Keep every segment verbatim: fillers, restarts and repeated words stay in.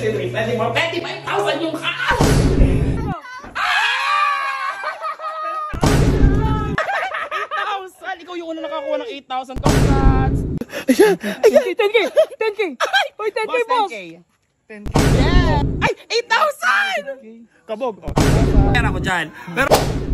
Siyempre, pwede mo, twenty-five thousand yung cash! eight thousand! Ikaw yung una nakakuha ng eight thousand. Congrats! Ayan! Ayan! ten K! ten K! Uy, ten K, boss! ten K. Yeah! Ay! eight thousand! Kabog. Oh. Kaya ako dyan. Pero...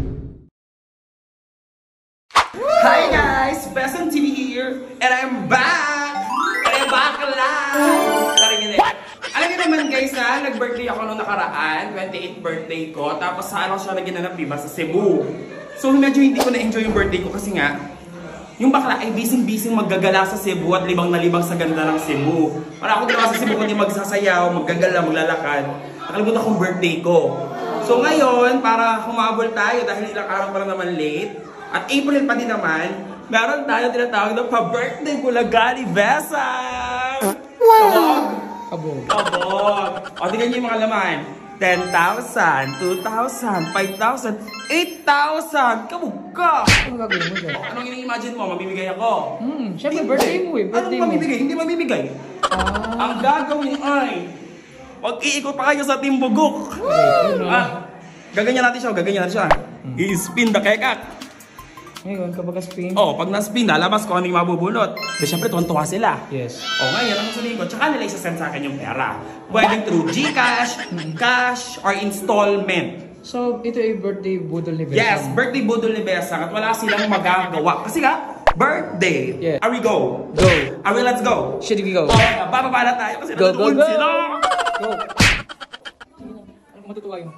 Hi guys! Besson T V here! And I'm back! And I'm back alive! Saring what? Alam niyo naman guys na, nag-birthday ako nung nakaraan, twenty-eighth birthday ko. Tapos sa ano siya naginanap, diba? Sa Cebu. So medyo hindi ko na-enjoy yung birthday ko kasi nga, yung bakla ay bising-bising maggagala sa Cebu at libang na libang sa ganda ng Cebu. Para ako ginawa sa Cebu kundi magsasayaw, maggagala, maglalakad. Nakalimutan akong birthday ko. So ngayon, para humabol tayo dahil ilang araw pa lang naman late, at April pa din naman, meron tayo tinatawag na pa-birthday Bulagali Besang! Wow! Kabog. Kabog. O, tingnan niyo yung mga laman. ten thousand, two thousand, five thousand, eight thousand. Kabog ka! Ano gagawin mo dyan? Anong ini-imagine mo? Mamimigay ako? Hmm, syempre birthday mo eh. Birthday Anong mamimigay? Hindi mamimigay. Ah. Ang gagawin ay, mag-iikot pa kayo sa Timbugok. Okay, ah, gaganyan natin siya, gaganyan natin siya. Hmm. I-spin the kekak. Ngayon, kapag spin? Oh, pag na-spin, lalabas ko ano yung mabubulot. Kasi syempre, tuwan-tuwa sila. Yes. Oh, ngayon, ang sabihin ko, tsaka nila isa-send sa akin yung pera. Pwedeng through GCash, cash, or installment. So, ito ay birthday budol ni Besang? Yes, birthday budol ni Besang at wala silang magagawa. Kasi nga, birthday. Yeah. Are we go? Go. Are we let's go? Should we go? Oh, bababa na tayo kasi go, go, go. sila. Go. Ano matutuwa yun?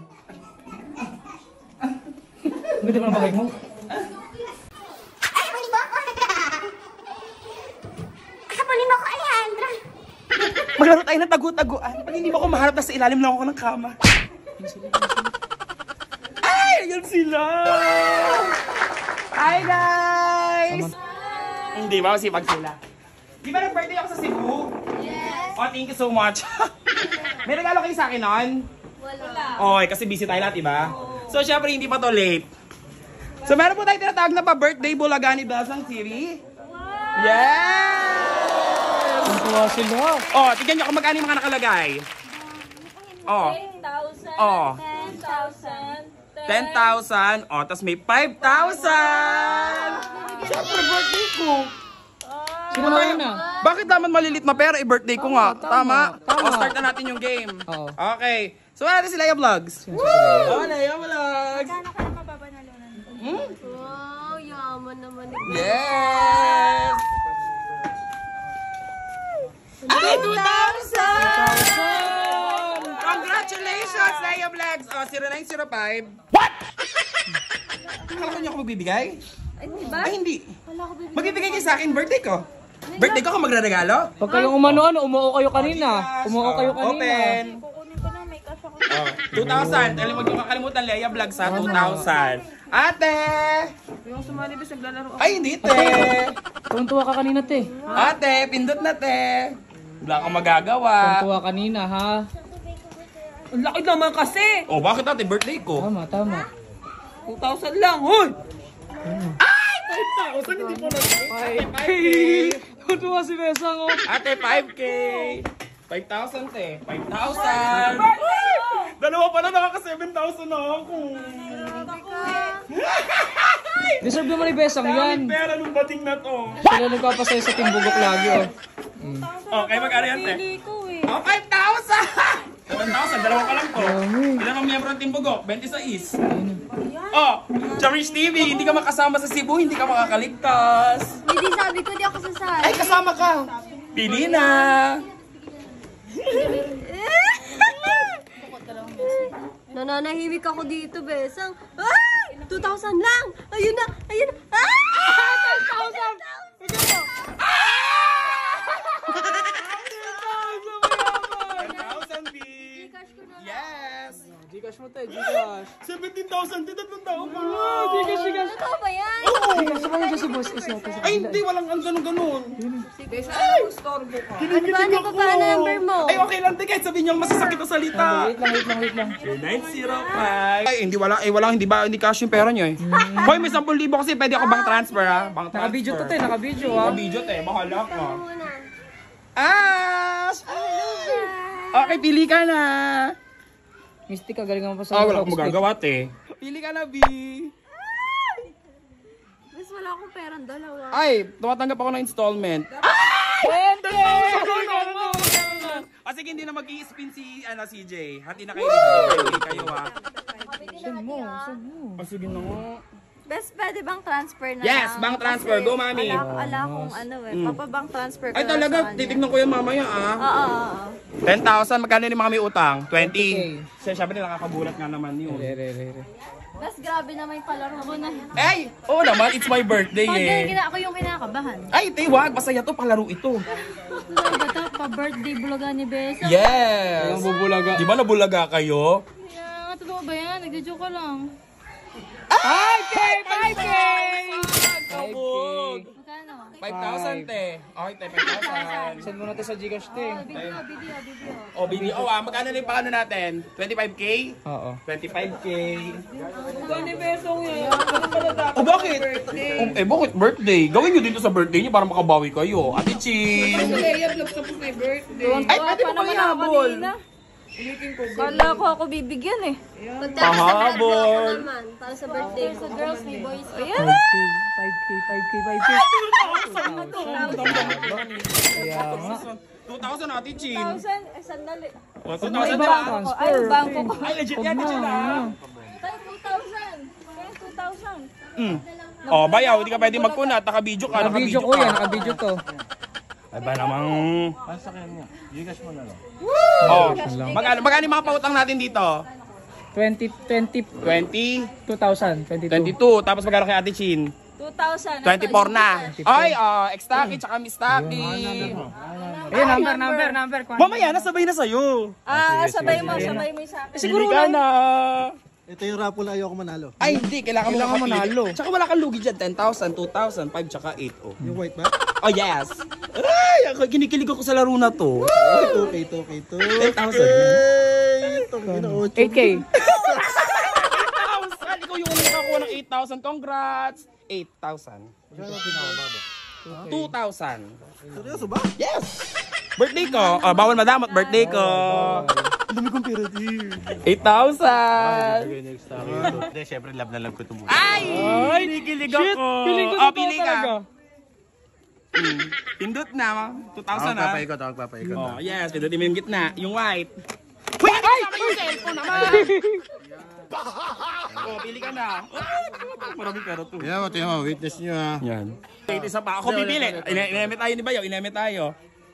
Ang ganda mo ng bagay mo? Maglaro tayo ng tagu-taguan. Pag hindi mo ako maharap na sa ilalim lang ako ng kama. Ay! Yan sila! Hi guys! Hindi ba? Masipag sila. Di ba nag-birthday ako sa Cebu? Yes! Oh, thank you so much. May regalo kayo sa akin nun? Wala. Okay, kasi busy tayo lahat, diba? So, syempre, hindi pa to late. So, meron po tayo tinatawag na pa-birthday Bulagali Besang Siri. Wow! Yes! Tuntua sila. Oh, tignan nyo kung magkano yung mga nakalagay. Oh. ten thousand. Oh. ten thousand. ten thousand. Oh, tapos may five thousand. Siyempre, birthday ko. Sino na yun ah? Bakit naman malilit na pera? I-birthday ko nga. Tama. Tama. O, start na natin yung game. Oo. Okay. So, ano natin si Leia Vlogs? Sino si Leia? Oh, Leia Vlogs. Kano ka na mapapanalunan? Hmm? Wow, yaman naman. Yes! Ay, two thousand! Congratulations, Leia Vlogs! O, zero nine zero five. What? Akala ko niyo ako magbibigay? Ay, diba? Ay, hindi. Wala ko bibigyan. Magbibigay kayo sa akin, birthday ko. Birthday ko, kung magre-regalo? Pag kayong umano-ano, umuo kayo kanina. Umuo kayo kanina. Open. Kukunin ko na, may cash ako. Oh, two thousand. Alam mo, huwag yung kakalimutan, Leia Vlogs ha, two thousand. Ate! Yung sumali ba naglalaro? Ay, hindi, te. Tuntua ka kanina, te. Ate, pindot na, te. Wala akong magagawa. Tuntua kanina, ha? Ang laki naman kasi! Oh, bakit ate? Birthday ko. Tama, tama. two thousand lang, hoy! Ay! five thousand, hindi po na. five K! Tuntua si Besang, oh. Ate, five K. five thousand, te. five thousand. Dalawa pa na, nakaka seven thousand na ako. Deserve naman ni Besang yan. Daming pera nung bating na to. Sila nagpapasaya sa Timbugok lagi, oh. Mm. Okay, mag-ano yan, te? Pili ko eh. Oh, five thousand! seven thousand, dalawa pa lang to. Dami. Ilan ang miyembro ng Timbugok? twenty-six. Oh, Charish T V, hindi ka makasama sa Cebu, hindi ka makakaligtas. Hindi sabi ko, di ako sasali. Ay, kasama ka. Pili na. Nananahimik ako dito, Besang. Ay! two thousand lang! Ayun na! Ayun na! Ah! ten thousand! ten thousand, B. Yes. Gcash mo, te. Gcash. seventeen thousand, di tatlong tao pa. Gcash, Gcash. Totoo ba yan? Gcash, sa kanya siya si Boss Isa. Ay, hindi, walang ang ganun-ganun. Sige, saan ang storbo ka? Ano ba? Ano pa pa number mo? Ay, okay lang, te, kahit sabihin niyang masasakit na salita. Wait lang, wait lang, wait lang. nine zero five. Ay, hindi wala, eh, wala, hindi ba, hindi cash yung pera niyo eh. Hoy, may ten thousand kasi pwede ako bang transfer ha? Bang transfer. Naka-video to, te. Naka-video, ha. Naka-video, te. Bahala ka. Muna. Ash! Hello, guys! Okay, pili ka na. Mystic, kagaling mo pa sa Oh, wala akong magagawa, te. Pili ka na, B. Mas wala akong perang dalawa. Ay, tumatanggap ako ng installment. twenty! Ah, sige, hindi na mag-i-spin si, ano, C J. Hati na kayo dito. Kayo, ha. Saan mo? Saan mo? Ah, sige na nga. Best, pwede bang transfer na Yes, lang? bank transfer. Kasi Go, mami. Ala, ala kung ano eh. Papabank transfer ko Ay, lang sa talaga, kanya. titignan ko yan mamaya, ah. Oo, oo, oo. ten thousand, magkano yung mga may utang? twenty. twenty K. Kasi syempre nakakagulat nga naman yun. Re, re, re, re. Mas grabe naman yung palaro ko na. Ay! Oo naman, it's my birthday Pag eh. gina, ako yung kinakabahan. Ay, te, wag. Masaya to, palaro ito. Ano ba ito? Pa-birthday vloga ni Besa? Yes! Ang bubulaga. Di ba nabulaga kayo? Yeah, totoo ba yan? Nagjo-joke ka lang. five K! five K! Kabog! Magkano? five thousand, te. Okay, te, five thousand. Send mo natin sa Gcash, te. Video, video, video. O, B B O, ah. Magkano na yung pakano natin? twenty-five K? Oo. twenty-five K. Gani besong yan. O, bakit? O, eh, bakit birthday? Gawin nyo dito sa birthday nyo para makabawi kayo. Ate Chin! Ay, pwede mo kami habol. Kala ko ako bibigyan eh. Pahabol. Para sa birthday ko. Sa girls, may boys. Ayan! five K, five K, five K, five K. Kaya nga. two thousand, Ate Chin. one thousand? Eh, sandali. O, two May thousand iba na. ang Ay, transfer. yung bangko ko. Ay, legit yan, Ate Chin, ah. Tayo, two thousand. Kaya two thousand. Mm. Oh, bayaw, hindi ka pwede magkunat. Naka-video ka, Naka-video naka-video ko ka. yan, naka-video to. Ay ba namang... Oh, magkano magkano yung mga pautang natin dito? twenty, twenty, twenty, two thousand, twenty-two. twenty-two, tapos magkano kay Ate Chin? two thousand. twenty-four na. Ay, oh, X-Taki tsaka Miss Taki. Ayun, number, number, number. Mamaya, nasabay na sa'yo. Ah, sabay mo, sabay mo yung sa akin. Siguro ka na. Ito yung raffle na ayoko manalo. Ay, hindi. Kailangan, Kailangan mo manalo. Tsaka wala kang lugi dyan. ten thousand, two thousand, five, tsaka eight. Oh, Yung white ba? oh yes. Ay, ako, kinikilig ako sa laro na to. Ito, ito, ito, ito. ten thousand. Ito, ito. eight K. eight thousand. Ikaw yung unang nakakuha ng eight thousand. Congrats. eight thousand. two thousand. Seryoso ba? Yes! Birthday ko. Oh, bawal madamot. Birthday ko. Ang dami kong pera din. eight thousand. Hindi, syempre love na love ko ito muna. Ay! Ay, nikilig ako. Piling ko Oh, totoo pili talaga. ka. Hmm. Pindot na. two thousand Ako ah. papaikot, ako papaikot. Oh, yes. Pindutin mo yung gitna. Yung white. Uy! Ay! Yung cellphone naman! Oh, pili ka na. Ay, maraming pera to. Tingnan mo, tingnan mo, witness nyo ha. Yan. Wait, isa pa. Ako pipili. Ine- Ineme tayo ni Bayaw. Ineme tayo.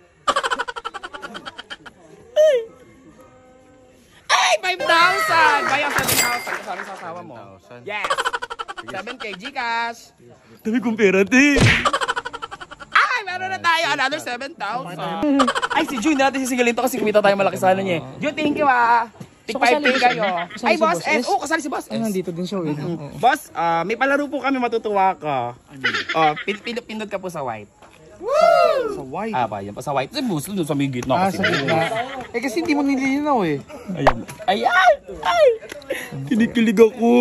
Ay! Ay! five thousand! Bayaw, seven thousand. Kasama sa asawa mo. seven thousand. Yes! seven K Gcash. Dami kong pera din. Ay! Meron na tayo. Another seven thousand. Ay, si June natin sisigilin to kasi kumita tayo malaki sa ano niya. June, thank you ah. Tig So, five K kasali si- kayo. kasali Ay, si Boss Boss S. S? Oh, kasali si Boss S. Ay, nandito din siya. Wait. Oo. Boss, ah, may palaro po kami, matutuwa ka. Oh, pin- pin- pindot ka po sa white. Sa white. Ah, pa, yan pa sa white. Sa boost, doon sa may gitna. Ah, kasi sa gitna. Eh kasi hindi mo nililinaw eh. Ayan. Ayan! Ay! Kinikilig ako.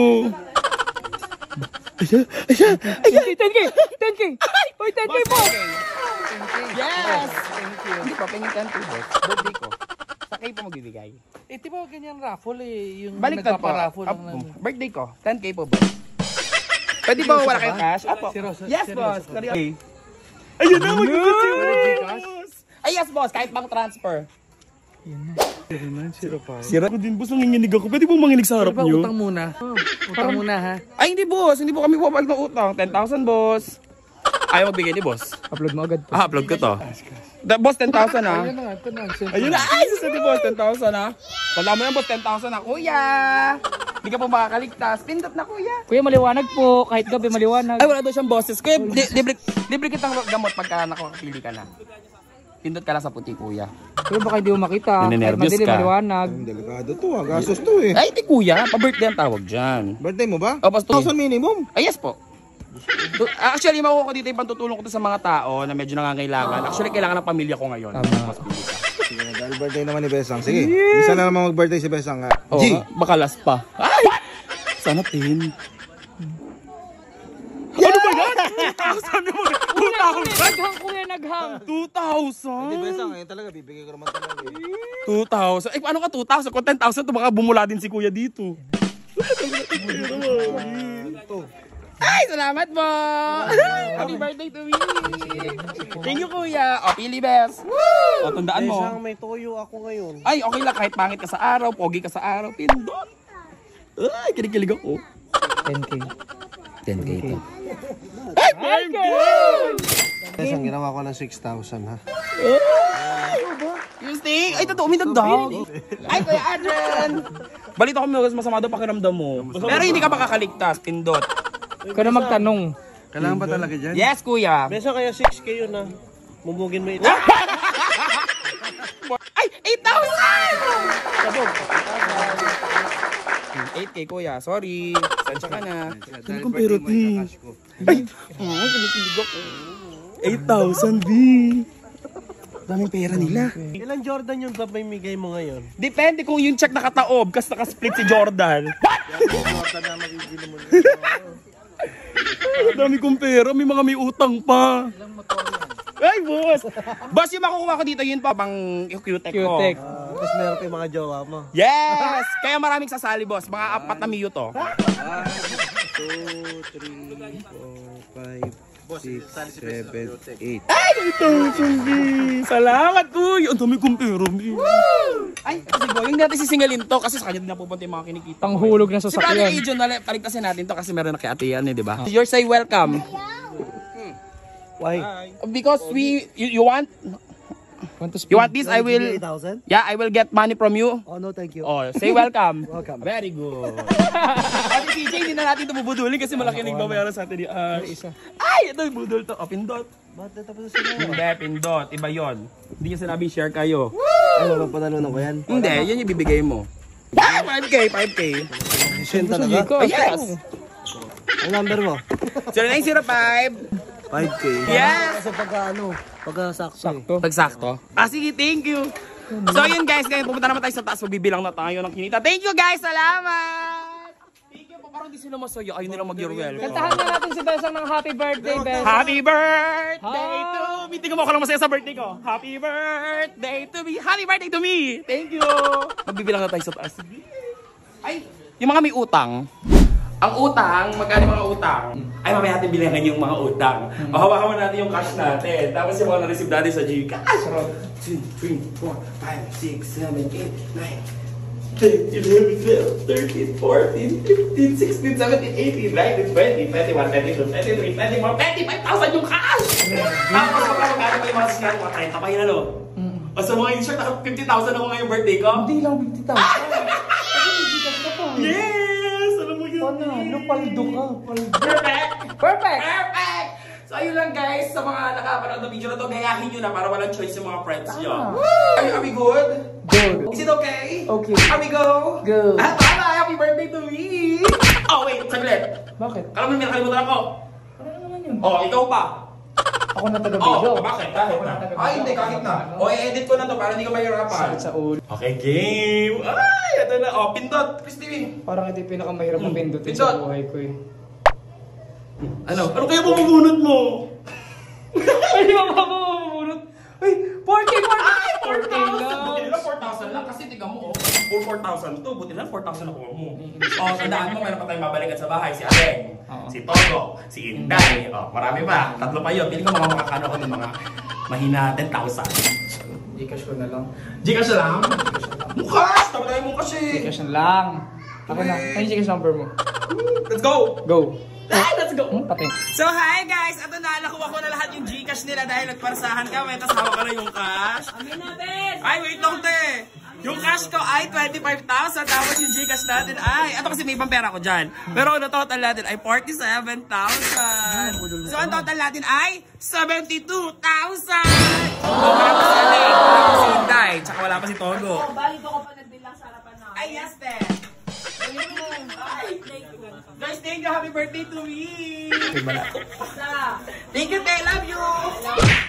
Ayan! Ayan! Ayan! ten K, ten K. Oy, ten K mo. Yes! Hindi pa, pingin ten K, boss. Birthday ko. Sa kayo po magbibigay. Eh, di ba ganyan raffle eh. Yung Baliktad po. nagpaparaffle Ah, ng ano. birthday ko. ten K po, boss. Pwede ba wala kayong cash? Apo. Seryoso? Yes, Seryoso boss. po? Ayun na, mag-boss. Gcash? Ay, yes, boss. Kahit bank transfer. zero nine zero five. Sira ko din, boss. Nanginginig ako. Pwede po manginig sa harap Diba niyo? utang muna? Utang muna ha. Ay, hindi, boss. Hindi po kami papag ng utang. ten thousand, boss. Ayaw magbigay ni boss. Upload mo agad. Ah, upload ko to. Da, boss, ten thousand ah. Ayun na nga, ito na. send Ayun na. Ay, susunod ni boss, ten thousand ah. Wala mo yan, boss, ten thousand ah. Kuya! Hindi ka po makakaligtas. Pindot na, kuya. Kuya, maliwanag po. Kahit gabi, maliwanag. Ay, wala daw siyang bosses. Kuya, li libre, libre kitang gamot pagka nakakapili ka na. Pindot ka lang sa puti, kuya. Kuya, baka hindi mo makita. Kahit Ninenervyos madilim, ka. maliwanag. Delikado to ha. Gastos to eh. Ay, di kuya. Pa-birthday ang tawag dyan. Birthday mo ba? O, basta. one thousand minimum. Ay, yes po. Tu- Actually, makuha ko dito yung pantutulong ko to sa mga tao na medyo nangangailangan. Actually, kailangan ng pamilya ko ngayon. Tama. Mas pili ka. Sige na, dahil birthday naman ni Besang. Sige, isa na naman mag-birthday si Besang ha. Oo, G! baka last pa. Ay! Sana tin. Ano ba yan? thousand mo. two thousand. Naghang kuya, naghang. two thousand. Hindi, Besang, ngayon talaga, bibigay ko naman talaga eh. two thousand. Eh, paano ka two thousand? Kung ten thousand, ito baka bumula din si kuya dito. Ay, salamat po! Happy birthday to me! Thank you, kuya! O, pili, bes! O, tandaan mo. Besang, may toyo ako ngayon. Ay, okay lang. Kahit pangit ka sa araw, pogi ka sa araw, pindot! Ay, kinikilig ako. ten K. ten K ito. Ay, ten K! Besang, ginawa ko ng six thousand ha. You think? Ay, totoo, may nagdag. Ay, kuya Adrian! Balita ko mo, masama daw pakiramdam mo. Pero hindi ka makakaligtas, pindot. Ikaw na magtanong. Kailangan ba talaga dyan? Yes, kuya. Besang, kaya six K yun ha. Mumugin mo ito. Ay, eight thousand! eight K, kuya. Sorry. Sansya ka na. Dahil birthday mo, ikakas ko. Ay, oh, kinikilig ako. eight thousand, B. Daming pera nila. Ilan Jordan yung migay mo ngayon? Depende kung yung check nakataob, kasi nakasplit si Jordan. Jordan na magigili mo. Ay, dami kong pera. May mga may utang pa. Ay, boss! Boss, yung makukuha ko dito, yun pa, pang Q-Tech ko. Q-Tech. Ah, Tapos meron pa yung mga jowa mo. Yes! Kaya maraming sasali, boss. Mga apat na miyo to. one, two, three, four, five, six, seven, eight. Ay, ito, Sugi! Salamat, uy! Ang dami kong pera, mi. Ay, kasi boy, yung natin sisingalin to kasi sa kanya din napupunta yung mga kinikita. Panghulog na Si Brother sasakyan. Adrian, nali- paligtasin natin to kasi meron na kay Ate Yan eh, di ba? Your say welcome. Why? Because we, you, you want, Want to speak? you want this, I will, eight thousand? yeah, I will get money from you. Oh no, thank you. Oh, say welcome. Welcome. Very good. Ate C J, hindi na natin ito bubudulin kasi malaki nagbabayaran sa atin ni Ash. Ay, ito yung budol to. Oh, pindot. Ba't natapos na sila? Hindi, pindot. Iba yon. Hindi niya sinabi share kayo. Ay, mapapanalunan ko yan. Hindi, yan yung bibigay mo. Ah, five K, five K. Send talaga? Oh, yes. Ang number mo? zero nine zero five. five K. Yes. Kasi pagka ano, pagka sakto. Sakto. Pagsakto. Ah, sige, thank you. So yun guys, ngayon pupunta naman tayo sa taas, magbibilang na tayo ng kinita. Thank you guys, salamat! Thank you po, parang di sila masaya, ayaw nilang mag-your welcome. Kantahan na natin si Besang ng happy birthday, Besang. Happy birthday to me! Tingnan mo ako lang masaya sa birthday ko. Happy birthday to me! Happy birthday to me! Thank you! Magbibilang na tayo sa taas. Ay, yung mga may utang. Ang utang, magkano mga utang? Ay, mamaya natin bilangan yung mga utang. O, hawakan mo natin yung cash natin. Tapos yung mga na-receive natin sa Gcash. two, three, four, five, six, seven, eight, nine, ten, eleven, twelve, thirteen, fourteen, fifteen, sixteen, seventeen, eighteen, nineteen, twenty, twenty-one, twenty-two, twenty-three, twenty-four, twenty-five thousand yung cash! Tapos magkano pa yung mga sinyal, mga thirty pa yun, ano? O sa mga in-shirt, naka fifty thousand ako ngayong birthday ko. Hindi lang fifty thousand. Kasi hindi ka pa. Yes! Alam mo yun? Panalo, paldo ka. Paldo. Perfect! Perfect! Perfect! So ayun lang guys, sa mga nakapanood ng video na to, gayahin nyo na para walang choice yung mga friends nyo. Are, are we good? Good. Is it okay? Okay. Are we go? Go. Ah, tama! Happy birthday to me! Oh wait, saglit. Bakit? Alam mo, may nakalimutan ako. Ano naman yun? Oh, ikaw pa. Ako na taga-video. Oh, bakit? Kahit na. Ay, hindi, kahit na. O, i-edit ko na to para hindi ka mahirapan. Sakit sa ulo. Okay, game! Ay, ito na. Oh, pindot. Christy. Parang ito yung pinakamahirap na pindutin Pindot. sa buhay ko eh. Ano? Ano kaya bumubunot mo? Ay, di ba mabubunot? Ay, four K, four K! Ay, four four K thousand! lang. Buti nila four thousand lang kasi tiga mo, oh. Full four thousand to. Buti nila four thousand ako mo. Oh, tandaan mo, meron pa tayong babalikan sa bahay. Si Aleng, Oo. si Togo, si Inday. Oh, marami pa. Tatlo pa yun. Pili ko mga makakano ko ng mga mahina ten thousand. Gcash ko na lang. Gcash lang? Mukas! Tama tayo mukas eh. Gcash na lang. Ako na. Ano yung Gcash number mo? Let's go! Go. Ay, let's go! Hmm, pati. So hi guys! Ito na, nakuha ko na lahat yung Gcash nila dahil nagparsahan kami. Tapos hawak ko na yung cash. Ay, wait lang te! Yung cash ko ay twenty-five thousand. Tapos yung Gcash natin ay, ito kasi may ibang pera ko dyan. Pero ang total natin ay forty-seven thousand. So ang total natin ay seventy-two thousand. So wala pa si Aleng, wala pa si Inday, tsaka wala pa si Togo. Balik ako pa nagbilang sa harapan na. Ay, yes, te! Guys, thank you. Happy birthday to me! Thank you, te. Love you!